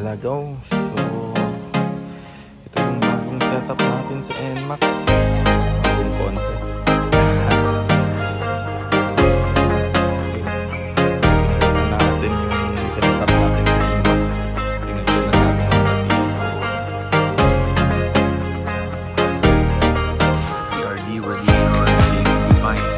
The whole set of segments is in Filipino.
Lagaw. So ito yung bagong setup natin sa NMAX, bagong concept. Natin yung setup natin sa NMAX. Pinagyan na natin ang PRD Radioactive Device.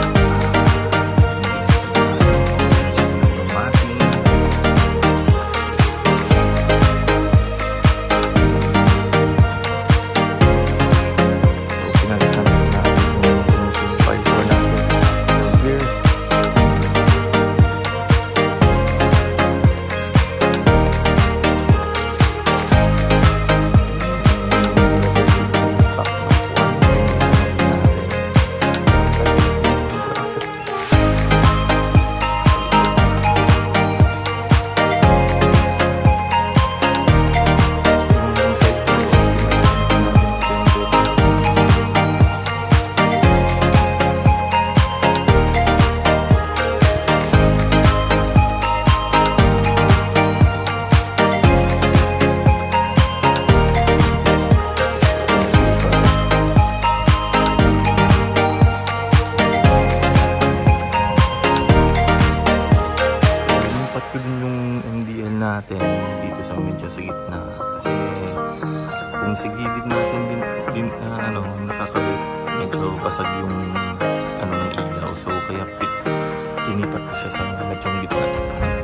Natin dito sa medyo sa gitna kasi kung sa gilid natin din nakakabit, medyo basag yung ng ilaw, so kaya pinipat ko siya sa medyo gitna.